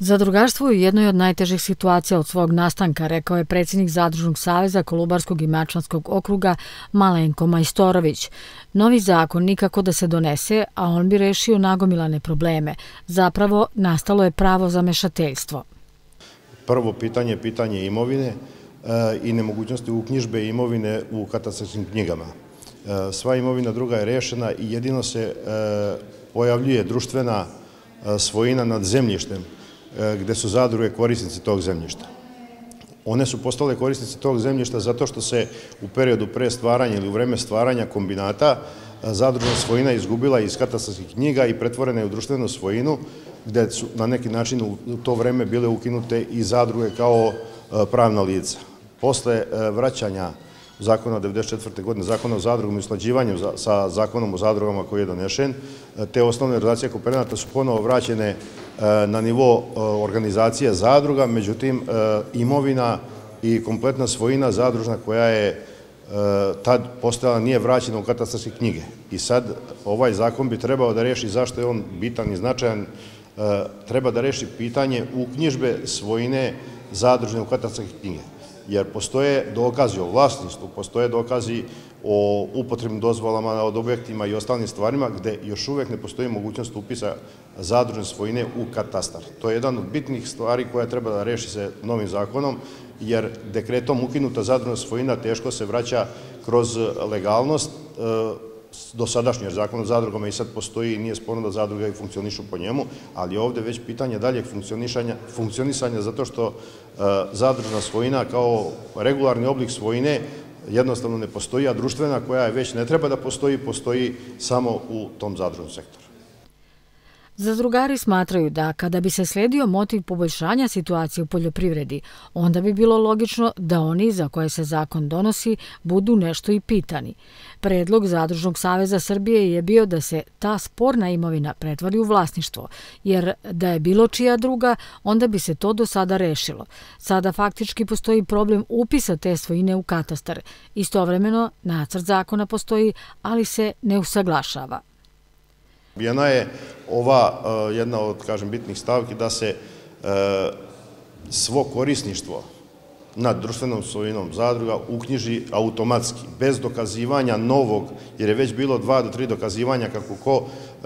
Zadrugarstvo je u jednoj od najtežih situacija od svog nastanka, rekao je predsjednik Zadružnog saveza Kolubarskog i Mačvanskog okruga Malenko Majstorović. Novi zakon nikako da se donese, a on bi rešio nagomilane probleme. Zapravo, nastalo je pravo zamešateljstvo. Prvo pitanje je pitanje imovine i nemogućnosti uknjižbe imovine u katastarskim knjigama. Sva imovina druga je rešena i jedino se pojavljuje društvena svojina nad zemljištem gde su zadruge korisnici tog zemljišta. One su postale korisnici tog zemljišta zato što se u periodu pre stvaranja ili u vreme stvaranja kombinata zadružna svojina izgubila iz katastarskih knjiga i pretvorena je u društvenu svojinu gde su na neki način u to vreme bile ukinute i zadruge kao pravna lica. Posle vraćanja zakona od 1994. godine, zakona o zadrugama i usklađivanju sa zakonom o zadrugama koji je donešen, te osnovne relacije kooperanata su ponovo vraćene na nivo organizacije zadruga, međutim imovina i kompletna svojina zadružna koja je tad postojala nije vraćena u katastarske knjige. I sad ovaj zakon bi trebao da reši zašto je on bitan i značajan, treba da reši pitanje uknjižbe svojine zadružne u katastarske knjige. Jer postoje dokazi o vlasništvu, postoje dokazi o upotrebnim dozvolama od objektima i ostalim stvarima gde još uvek ne postoji mogućnost upisa zadružne svojine u katastar. To je jedan od bitnih stvari koja treba da reši se novim zakonom, jer dekretom ukinuta zadružna svojina teško se vraća kroz legalnost dosadašnji, jer zakon o zadrugama i sad postoji i nije sporno da zadruge funkcionišu po njemu, ali ovde već pitanje daljeg funkcionisanja zato što zadružna svojina kao regularni oblik svojine jednostavno ne postoji, a društvena koja već ne treba da postoji, postoji samo u tom zadružnom sektoru. Zadrugari smatraju da kada bi se sledio motiv poboljšanja situacije u poljoprivredi, onda bi bilo logično da oni za koje se zakon donosi budu nešto i pitani. Predlog Zadružnog saveza Srbije je bio da se ta sporna imovina pretvori u vlasništvo, jer da je bilo čija druga, onda bi se to do sada rešilo. Sada faktički postoji problem upisa te svojine u katastar. Istovremeno, nacrt zakona postoji, ali se ne usaglašava. Jedna je ova jedna od, kažem, bitnih stavki da se svo korisništvo nad društvenom svojinom zadruga uknjiži automatski, bez dokazivanja novog, jer je već bilo 2 do 3 dokazivanja kako ko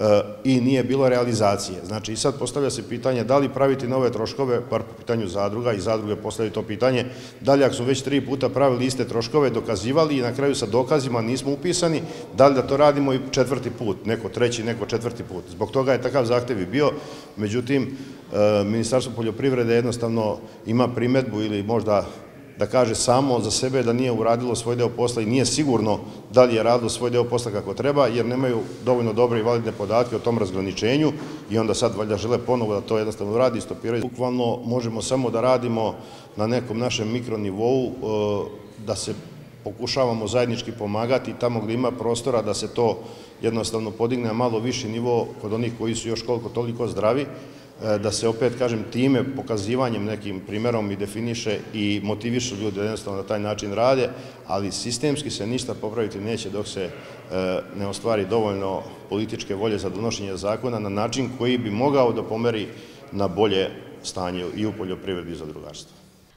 i nije bilo realizacije. Znači i sad postavlja se pitanje da li praviti nove troškove, par po pitanju zadruga i zadruge postavljaju to pitanje, da li ako su već 3 puta pravili iste troškove, dokazivali i na kraju sa dokazima nismo upisani, da li da to radimo i 4. put, neko 3., neko 4. put. Zbog toga je takav zahtev i bio, međutim, Ministarstvo poljoprivrede jednostavno ima primedbu ili možda da kaže samo za sebe da nije uradilo svoj deo posla i nije sigurno da li je radilo svoj deo posla kako treba, jer nemaju dovoljno dobre i validne podatke o tom razgraničenju i onda sad valjda žele ponovo da to jednostavno radi i stopiraju. Bukvalno možemo samo da radimo na nekom našem mikronivou, da se pokušavamo zajednički pomagati tamo gde ima prostora da se to jednostavno podigne na malo viši nivo kod onih koji su još koliko toliko zdravi, da se opet, kažem, time, pokazivanjem nekim primerom i definiše i motivišu ljudi da jednostavno na taj način rade, ali sistemski se ništa popraviti neće dok se ne ostvari dovoljno političke volje za donošenje zakona na način koji bi mogao da pomeri na bolje stanje i u poljoprivredi i zadrugarstvu.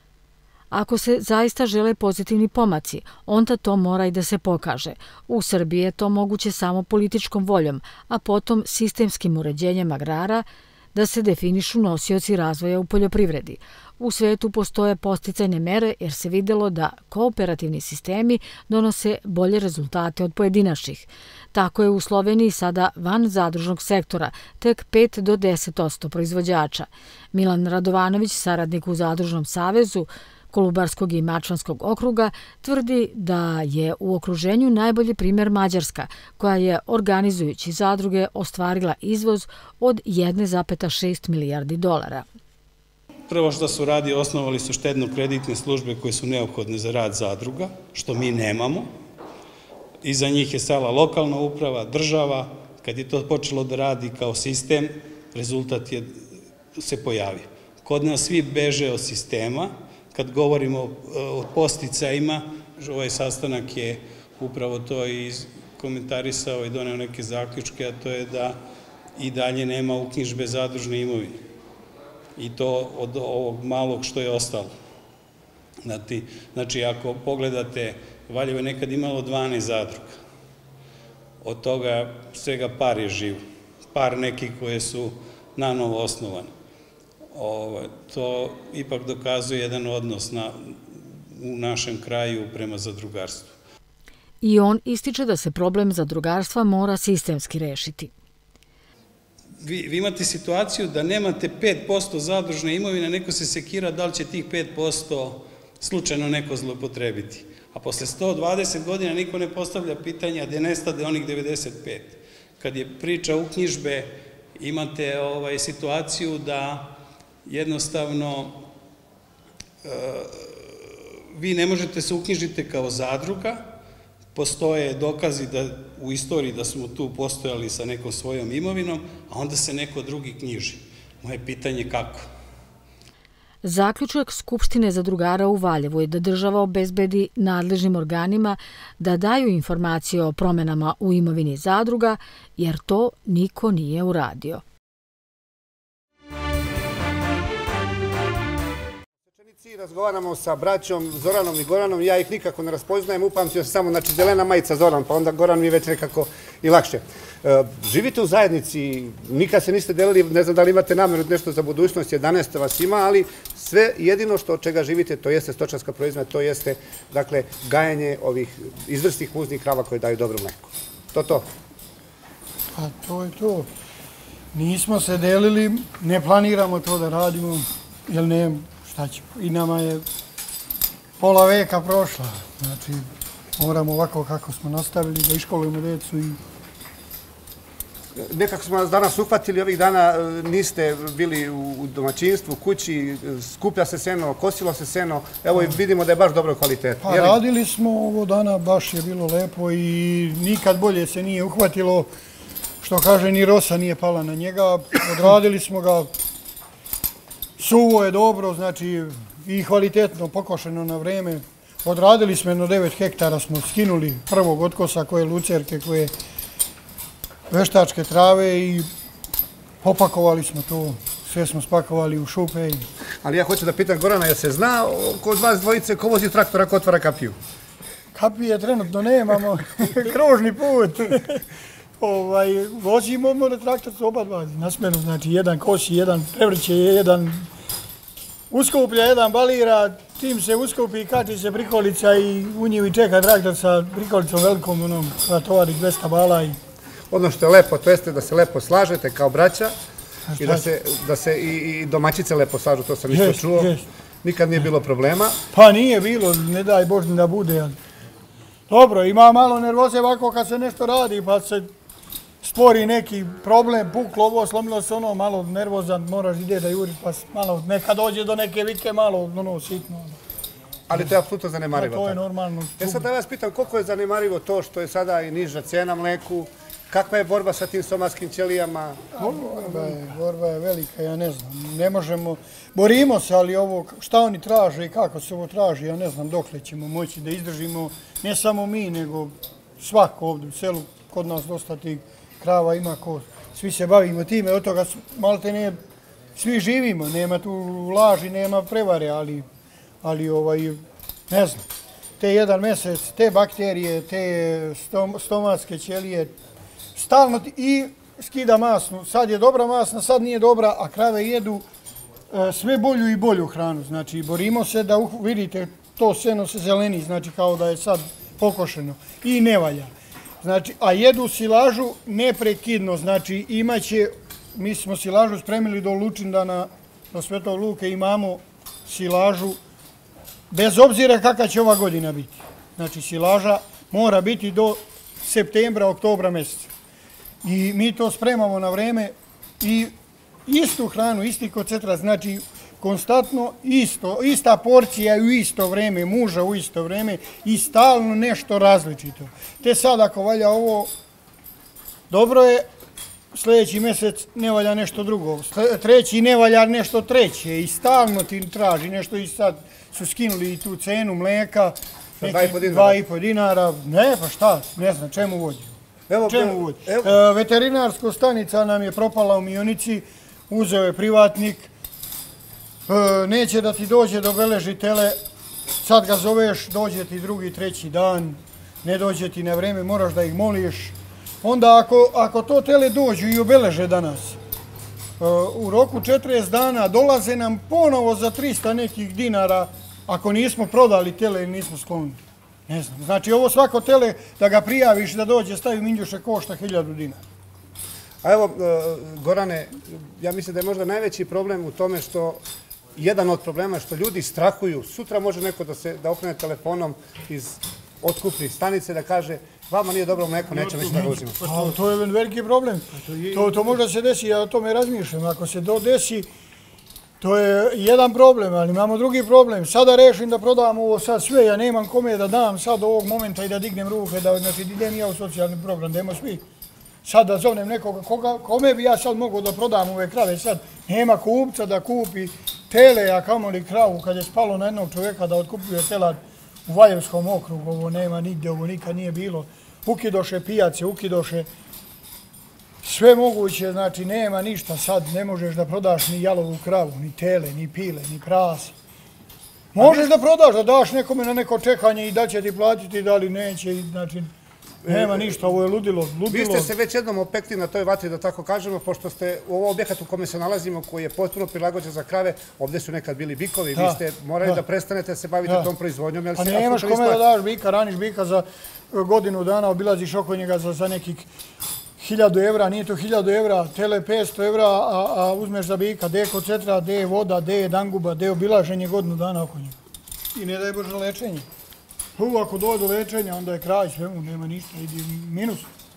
Ako se zaista žele pozitivni pomaci, onda to mora i da se pokaže. U Srbiji je to moguće samo političkom voljom, a potom sistemskim uređenjem agrara, da se definišu nosioci razvoja u poljoprivredi. U svetu postoje podsticajne mere jer se videlo da kooperativni sistemi donose bolje rezultate od pojedinačnih. Tako je u Sloveniji sada van zadružnog sektora tek 5 do 10% proizvođača. Milan Radovanović, saradnik u Zadružnom savezu Kolubarskog i Mačvanskog okruga, tvrdi da je u okruženju najbolji primjer Mađarska, koja je organizujući zadruge ostvarila izvoz od 1,6 milijardi dolara. Prvo što su radi, osnovali su štedno-kreditne službe koje su neophodne za rad zadruga, što mi nemamo. Iza njih je stala lokalna uprava, država. Kad je to počelo da radi kao sistem, rezultat se pojavio. Kod nas svi beže od sistema. Kad govorimo o podsticajima, ovaj sastanak je upravo to i komentarisao i doneo neke zaključke, a to je da i dalje nema uknjižbe zadružne imovine. i to od ovog malog što je ostalo. Znači, ako pogledate, Valjevo je nekad imalo 12 zadruga. Od toga svega par je živo. Par nekih koje su nanovo osnovane. To ipak dokazuje jedan odnos u našem kraju prema zadrugarstvu. I on ističe da se problem zadrugarstva mora sistemski rešiti. Vi imate situaciju da nemate 5% zadružne imovine, neko se sekira da li će tih 5% slučajno neko zloupotrebiti. A posle 120 godina niko ne postavlja pitanja gde nestade onih 95. Kad je priča uknjižbe, imate situaciju da jednostavno vi ne možete se uknjižiti kao zadruga, postoje dokazi u istoriji da smo tu postojali sa nekom svojom imovinom, a onda se neko drugi knjiži. Moje pitanje je kako? Zaključak Skupštine zadrugara u Valjevu je da država obezbedi nadležnim organima da daju informacije o promenama u imovini zadruga, jer to niko nije uradio. Razgovaramo sa braćom Zoranom i Goranom, ja ih nikako ne raspoznajem, upamtio se samo, znači zelena majica Zoran, pa onda Goran mi je već nekako i lakše. Živite u zajednici, nikad se niste delili, ne znam da li imate nameru nešto za budućnost, 11 vas ima, ali sve jedino što od čega živite, to jeste stočarska proizvodnja, to jeste, dakle, gajanje ovih izvrsnih muznih krava koje daju dobro mleko. To. Pa to je to. Nismo se delili, ne planiramo to da radimo, jer ne. Šta ćemo? I nama je pola veka prošla. Znači, moramo ovako kako smo nastavili da iškolujemo decu i... Nekako smo nas danas uhvatili, ovih dana niste bili u domaćinstvu, kući, skuplja se seno, kosilo se seno, evo i vidimo da je baš dobro kvalitet. Pa radili smo ovo dana, baš je bilo lepo i nikad bolje se nije uhvatilo, što kaže, ni rosa nije pala na njega, odradili smo ga. Suvo je dobro, znači i kvalitetno pokošeno na vreme. Odradili smo jedno 9 hektara, smo skinuli prvog otkosa koje lucerke, koje veštačke trave i popakovali smo to. Sve smo spakovali u šupe. Ali ja hoću da pitam Gorana, je se zna kod vas dvojice ko vozi traktor ako otvara kapiju? Kapije trenutno nemamo, kružni put. Vozimo traktor su oba dva na smenu, znači jedan kosi, jedan prevrće, jedan uskuplja, jedan balira, tim se uskupi, kači se prikolica i u njivi čeka traktor sa prikolicom velikom, koja tovari 200 bala. Ono što je lepo, to jeste da se lepo slažete kao braća i da se i domaćice lepo slažu, to sam isto čuo. Nikad nije bilo problema. Pa nije bilo, ne daj Bož da bude. Dobro, ima malo nervoze ovako kad se nešto radi, pa se spori neki problem, puklo ovo, slomilo se ono, malo nervozan, moraš ide da juriš, pa malo, neka dođe do neke vike, malo, sitno. Ali to je apsolutno zanemarivo. To je normalno. Sad da vas pitam, koliko je zanemarivo to što je sada i niža cena mleku, kakva je borba sa tim somatskim ćelijama? Borba je velika, ja ne znam, ne možemo, borimo se, ali ovo, šta oni traže i kako se ovo traži, ja ne znam dokle ćemo moći da izdržimo, ne samo mi, nego svako ovdje u selu, kod nas dosta tih krava ima ko, svi se bavimo time, od toga malte ne, svi živimo, nema tu laži, nema prevare, ali ne znam, te jedan mesec, te bakterije, te stomatske ćelije, stalno i skida masnu, sad je dobra masna, sad nije dobra, a krave jedu sve bolju i bolju hranu, znači borimo se da, vidite, to seno se zeleni, znači kao da je sad pokošeno i ne valja. Znači, a jedu silažu neprekidno, znači imaće, mi smo silažu spremili do Lučindana, do Svetog Luke, imamo silažu, bez obzira kakva će ova godina biti. Znači, silaža mora biti do septembra, oktobra mjeseca. I mi to spremamo na vreme i istu hranu, isti koncentra, znači konstantno ista porcija u isto vreme, muža u isto vreme i stalno nešto različito. Te sad ako valja ovo, dobro je, sljedeći mjesec ne valja nešto drugo, treći ne valja nešto treće i stalno ti traži nešto i sad su skinuli i tu cenu mleka, neki 2,5 dinara, ne pa šta, ne znam čemu vodi. Veterinarska stanica nam je propala u Mionici, uzeo je privatnik, neće da ti dođe do beleži tele, sad ga zoveš, dođe ti drugi, treći dan, ne dođe ti na vreme, moraš da ih moliš. Onda ako to tele dođu i obeleže danas, u roku 40 dana dolaze nam ponovo za 300 nekih dinara ako nismo prodali tele ili nismo sklonili. Ne znam, znači ovo svako tele da ga prijaviš da dođe, stavi minđuše, košta 1000 dinara. A evo, Gorane, ja mislim da je možda najveći problem u tome što jedan od problema je što ljudi strahuju. Sutra može neko da okrene telefonom iz otkupnih stanice da kaže vama nije dobro mleko, nećemo ići da ga uzimo. To je veliki problem. To možda se desi, ja o tome razmišljam. Ako se to desi, to je jedan problem, ali imamo drugi problem. Sada rešim da prodam ovo sad sve, ja nemam kome da dam sad ovog momenta i da dignem ruke, znači idem ja u socijalni program, da imamo svi. Sad da zovnem nekoga, kome bi ja sad mogao da prodam ove krave sad? Nema kupca da kupi tele, a kamoli kravu, kad je spalo na jednog čovjeka da otkupuje telad u Valjevskom okrugu, ovo nema nigdje, ovo nikad nije bilo. Ukidoše pijace, ukidoše sve moguće, znači nema ništa sad, ne možeš da prodaš ni jalovu kravu, ni tele, ni pile, ni prase. Možeš da prodaš, da daš nekome na neko čekanje i da će ti platiti, da li neće, znači nema ništa, ovo je ludilo. Vi ste se već jednom opekli na toj vatri, da tako kažemo, pošto ste u ovom objekatu u kome se nalazimo, koji je potpuno prilagođen za krave, ovdje su nekad bili bikovi, vi ste morali da prestanete da se bavite tom proizvodnjom. Pa nemaš kome da daš bika, raniš bika za godinu dana, obilaziš oko njega za nekih 1000 evra, nije to 1000 evra, tele 500 evra, a uzmeš za bika, gde je kocetra, gde je voda, gde je danguba, gde je obilaženje godinu dana oko njega. I ne daj Bože lečenje. Ako dođe do lečenja, onda je kraj svemu, nema ništa, idi minus.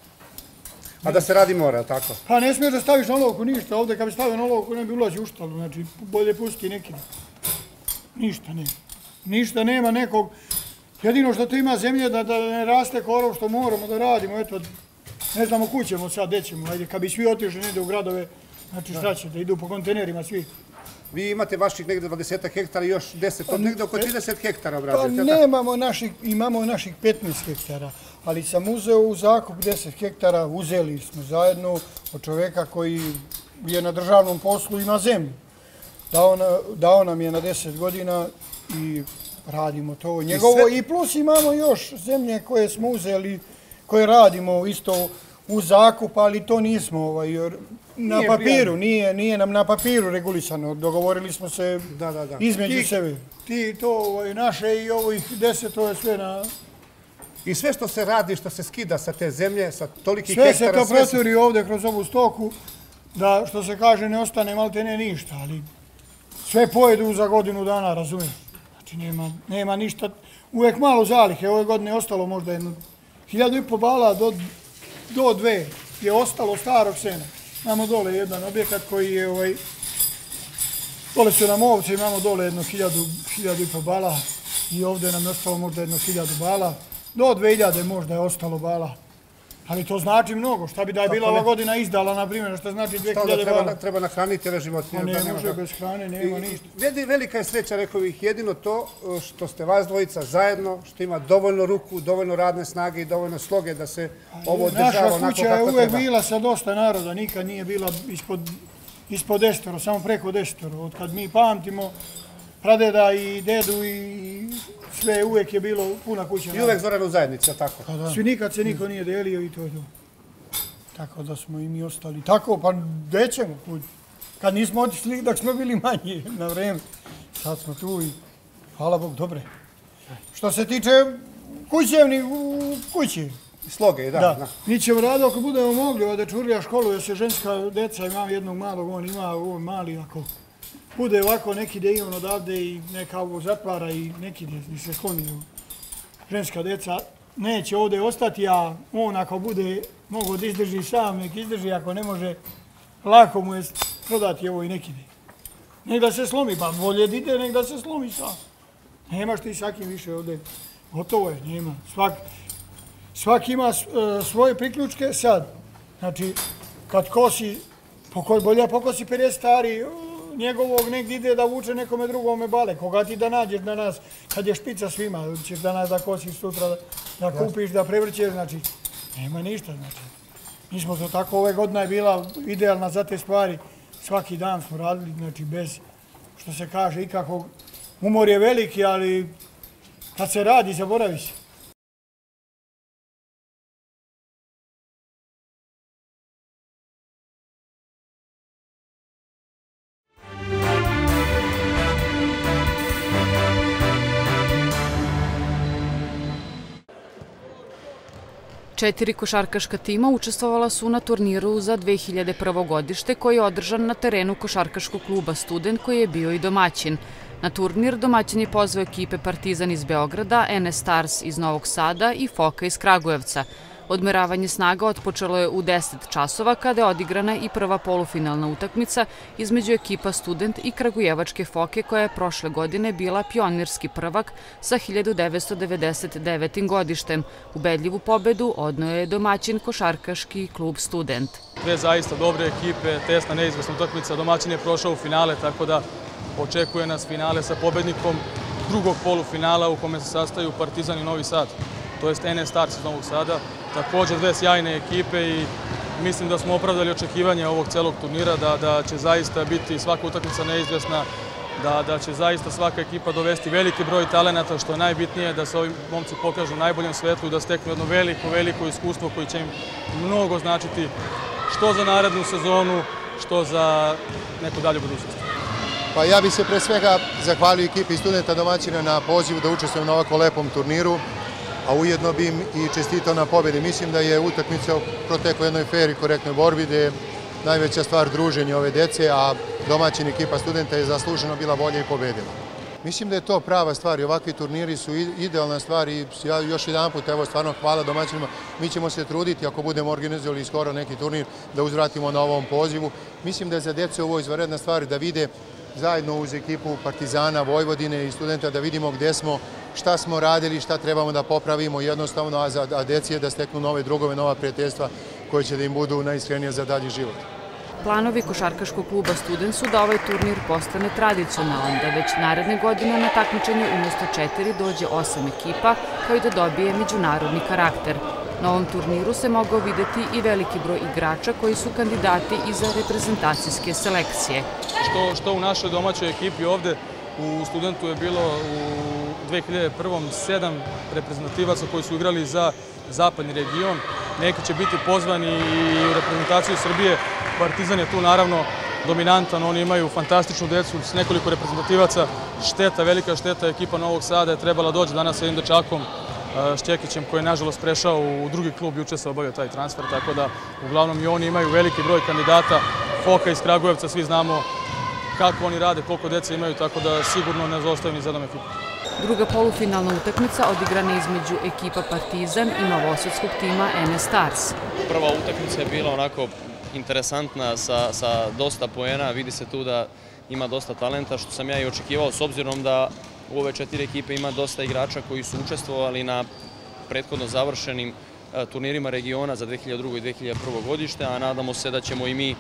A da se radi mora, tako? Pa ne smiješ da staviš na olovku ništa, ovdje kad bi stavio na olovku ne bi ulazi u štalu, znači bolje pusti neki. Ništa nema. Ništa nema nekog, jedino što tu ima zemlje da ne raste korov što moramo da radimo, eto, ne znamo kud ćemo sad, gdje ćemo, ajde, kad bi svi otišli negdje u gradove, znači šta će, da idu po kontejnerima svi. Vi imate vaših negdje 20 hektara i još 10, negdje oko 30 hektara obrađujete. Pa nemamo naših, imamo naših 15 hektara, ali sam uzeo u zakup 10 hektara, uzeli smo zajedno od čoveka koji je na državnom poslu, ima zemlju. Dao nam je na 10 godina i radimo to njegovo. I plus imamo još zemlje koje smo uzeli, koje radimo isto u zakup, ali to nismo na papiru, nije nam na papiru regulisano. Dogovorili smo se između sebe. Ti to naše i ovih 10, to je sve na... I sve što se radi, što se skida sa te zemlje, sa tolikih hektara... Sve se to procuri ovdje kroz ovu stoku, da što se kaže ne ostane malte ne ništa, ali sve pojedu za godinu dana, razumiješ? Znači nema ništa, uvijek malo zalihe, ove godine je ostalo možda 1500 bala do 2 je ostalo starog sena. Imamo dole jedan objekat koji je, dole su nam ovce, imamo dole jedno 1500 bala i ovdje nam je ostalo možda jedno 1000 bala. Do 2000 možda je ostalo bala. Ali to znači mnogo. Šta bi da je bila ova godina izdala, na primjer, što znači 2000 bala? Treba nahraniti ove životinje. Pa ne može bez hrane, nema ništa. Velika je sreća, rekao bih, jedino to što ste vas dvojica zajedno, što ima dovoljno ruku, dovoljno radne snage i dovoljno sloge da se ovo održava onako kako treba. Naša kuća je uvek bila sa dosta naroda, nikad nije bila ispod 10, samo preko 10. Od kad mi pamtimo, pradeda i dedu i sve, uvek je bilo puna kuća. I uvek Zoran u zajednici, tako? Svi nikad se niko nije delio i to je to. Tako da smo i mi ostali. Tako, pa gde ćemo? Kad nismo otišli, dok smo bili manji na vreme. Sad smo tu i hvala Bog, dobre. Što se tiče kućevnih kući. Sloge, da. Mi ćemo raditi ako budemo mogli, da Čurlija školuje se ženska deca, imam jednog malog, on ima ovo mali, ako bude ovako neki da imam odavde i neka ovo zatvara i neki da se skloni ženska deca, neće ovdje ostati, a on ako bude mogo da izdrži sam, nek izdrži, ako ne može, lako mu je prodati ovo i neki da. Nek da se slomi, pa bolje da ide, nek da se slomi sam. Nemaš ti svakim više ovdje, gotovo je, nema. Svak ima svoje priključke sad. Znači, kad kosi, bolje pokosi 50 stari, njegovog negdje ide da vuče nekome drugome bale. Koga ti da nađeš na nas, kad je špica svima, ćeš danas da kosiš sutra, da kupiš, da prevrćeš, znači, nema ništa, znači. Mi smo to tako, ove godine je bila idealna za te stvari, svaki dan smo radili, znači, bez što se kaže, ikako umor je veliki, ali kad se radi, zaboravi se. Četiri košarkaška tima učestvovala su na turniru za 2001. godište koji je održan na terenu košarkaškog kluba Student koji je bio i domaćin. Na turnir domaćin je pozvao ekipe Partizan iz Beograda, NS Stars iz Novog Sada i Foka iz Kragujevca. Odmeravanje snaga otpočelo je u 10 časova kada je odigrana i prva polufinalna utakmica između ekipa Student i Kragujevačke Foke koja je prošle godine bila pionirski prvak sa 1999. godištem. Ubedljivu pobedu odneo je domaćin košarkaški klub Student. Dve zaista dobre ekipe, tesna neizvesna utakmica, domaćin je prošao u finale, tako da očekuje nas finale sa pobednikom drugog polufinala u kome se sastaju Partizan i Novi Sad, to jest NS Stars iz Novog Sada. Također dve sjajne ekipe i mislim da smo opravdali očekivanje ovog celog turnira, da će zaista biti svaka utakmica neizvesna, da će zaista svaka ekipa dovesti veliki broj talenata, što je najbitnije, da se ovi momci pokažu u najboljem svetlu i da steknu jedno veliko iskustvo koje će im mnogo značiti što za narednu sezonu, što za neku dalju budućnost. Pa ja bih se pre svega zahvalio ekipi Studenta domaćina na pozivu da učestvujem na ovako lepom turniru, a ujedno bi im i čestitao na pobjedi. Mislim da je utakmica protekla jednoj fair i korektnoj borbi, gde je najveća stvar druženje ove dece, a domaćin ekipa Studenta je zasluženo bila bolja i pobedila. Mislim da je to prava stvar i ovakvi turniri su idealna stvar i ja još jedan put, evo stvarno hvala domaćinima, mi ćemo se truditi ako budemo organizovali skoro neki turnir da uzvratimo na ovom pozivu. Mislim da je za dece ovo izvanredna stvar da vide zajedno uz ekipu Partizana, Vojvodine i Studenta da vidimo gde smo, šta smo radili, šta trebamo da popravimo jednostavno, a deci je da steknu nove drugove, nova prijateljstva koje će da im budu najiskrenije za dalji život. Planovi košarkaškog kluba Student su da ovaj turnir postane tradicionalan, da već naredne godine na takmičenje umjesto 4 dođe 8 ekipa, kao i da dobije međunarodni karakter. Na ovom turniru se mogao videti i veliki broj igrača koji su kandidati i za reprezentacijske selekcije. Što u našoj domaćoj ekipi ovde u Studentu je bilo u 2001. 7 reprezentativaca koji su igrali za zapadni region. Neki će biti pozvani i u reprezentaciju Srbije. Partizan je tu naravno dominantan, oni imaju fantastičnu decu s nekoliko reprezentativaca. Šteta, velika šteta, ekipa Novog Sada je trebala doći danas sa jednim dečakom, Šćekićem, koji je nažalost prešao u drugi klub, juče se obavio taj transfer, tako da uglavnom i oni imaju veliki broj kandidata. Foka iz Kragujevca, svi znamo kako oni rade, koliko dece imaju, tako da sigurno ne zaostaju ni za jednom ekipu. Druga polufinalna utakmica odigrana je između ekipa Partizan i novosadskog tima NS Stars. Prva utakmica je bila onako interesantna sa dosta poena, vidi se tu da ima dosta talenta, što sam ja i očekivao, s obzirom da u ove 4 ekipe ima dosta igrača koji su učestvovali na prethodno završenim turnirima regiona za 2002. i 2001. godište, a nadamo se da ćemo i mi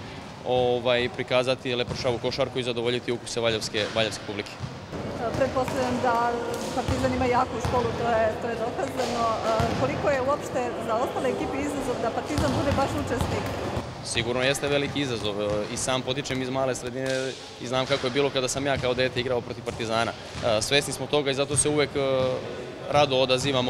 prikazati lepršavu košarku i zadovoljiti ukuse valjevske publike. Pretpostavljam da Partizan ima jaku školu, to je dokazano. Koliko je uopšte za ostale ekipe izazov da Partizan bude baš učesnik? Sigurno jeste veliki izazov. I sam potičem iz male sredine i znam kako je bilo kada sam ja kao dete igrao protiv Partizana. Svesni smo toga i zato se uvek rado odazivamo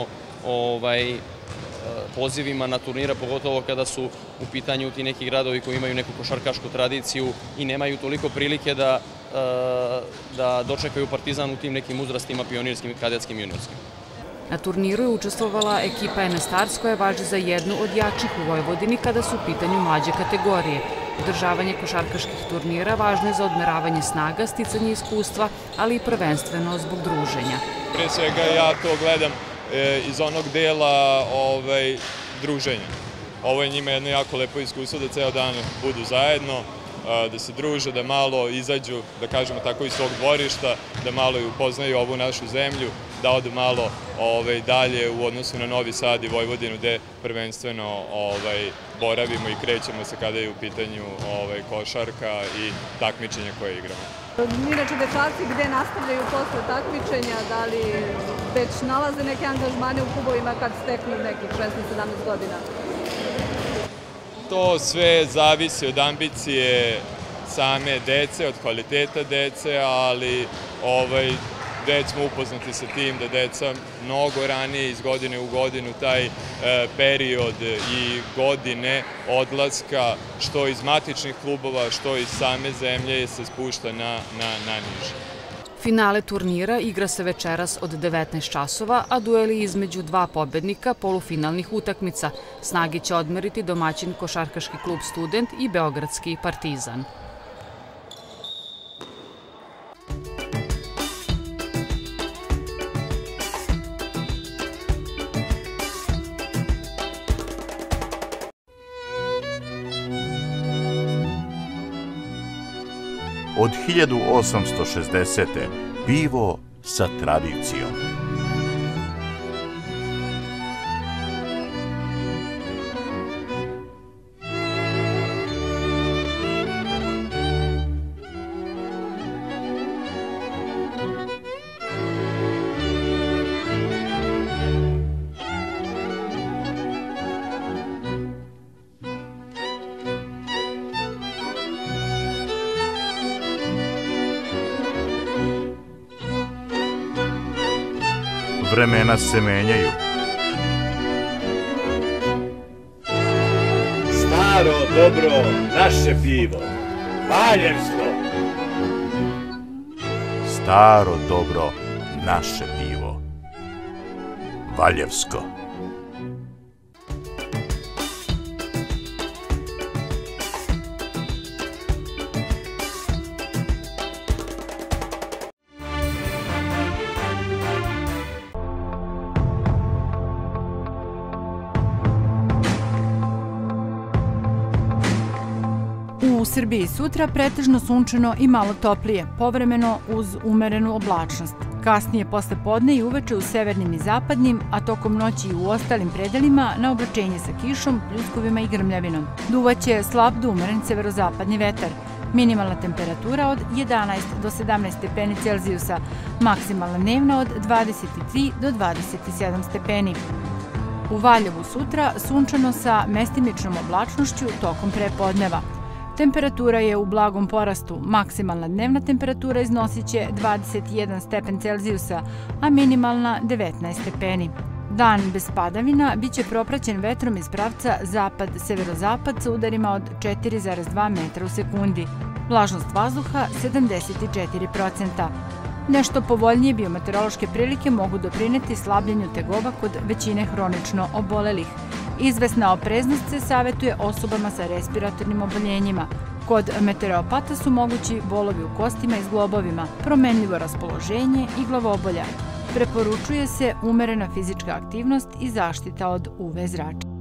pozivima na turnire, pogotovo kada su u pitanju ti neki gradovi koji imaju neku košarkašku tradiciju i nemaju toliko prilike da dočekaju Partizan u tim nekim uzrastima pionirskim, kadetskim i juniorskim. Na turniru je učestvovala ekipa NS Stars koja važi za jednu od jačih u Vojvodini kada su u pitanju mlađe kategorije. Održavanje košarkaških turnira važno je za odmeravanje snaga, sticanje iskustva, ali i prvenstveno zbog druženja. Prije svega ja to gledam iz onog dela druženja. Ovo je njima jedno jako lepo iskustvo da ceo dan budu zajedno, da se druže, da malo izađu, da kažemo tako, iz svog dvorišta, da malo i upoznaju ovu našu zemlju, da odu malo dalje u odnosu na Novi Sad i Vojvodinu, gde prvenstveno boravimo i krećemo se kada je u pitanju košarka i takmičenja koje igramo. Inače, dečaci gde nastavljaju posle takmičenja, da li već nalaze neke angažmane u klubovima kad steknu nekih 16-17 godina? To sve zavisi od ambicije same dece, od kvaliteta dece, ali već smo upoznati sa tim da deca mnogo ranije iz godine u godinu taj period i godine odlaska što iz matičnih klubova, što iz same zemlje se spušta na niže. Finale turnira igra se večeras od 19 časova, a dueli između dva pobednika polufinalnih utakmica. Snage će odmeriti domaćin Košarkaški klub Student i Beogradski Partizan. Od 1860. pivo sa tradicijom. Vremena se menjaju. Staro, dobro, naše pivo. Valjevsko. Staro, dobro, naše pivo. Valjevsko. U Srbiji sutra pretežno sunčano i malo toplije, povremeno uz umerenu oblačnost. Kasnije posle podne i uveče u severnim i zapadnim, a tokom noći i u ostalim predelima na oblačenje sa kišom, pljuskovima i grmljavinom. Duvaće slab do umeren severozapadni vetar. Minimalna temperatura od 11 do 17 stepeni Celzijusa, maksimalna dnevna od 23 do 27 stepeni. U Valjevu sutra sunčano sa mestimičnom oblačnošću tokom prepodneva. Temperatura je u blagom porastu, maksimalna dnevna temperatura iznosit će 21 stepen Celzijusa, a minimalna 19 stepeni. Dan bez padavina biće propraćen vetrom iz pravca zapad-severozapad sa udarima od 4,2 metra u sekundi. Vlažnost vazduha 74%. Nešto povoljnije biometeorološke prilike mogu doprineti slabljenju tegoba kod većine hronično obolelih. Izvesna opreznost se savetuje osobama sa respiratornim oboljenjima. Kod meteoropata su mogući bolovi u kostima i zglobovima, promenljivo raspoloženje i glavobolja. Preporučuje se umerena fizička aktivnost i zaštita od UV zračenja.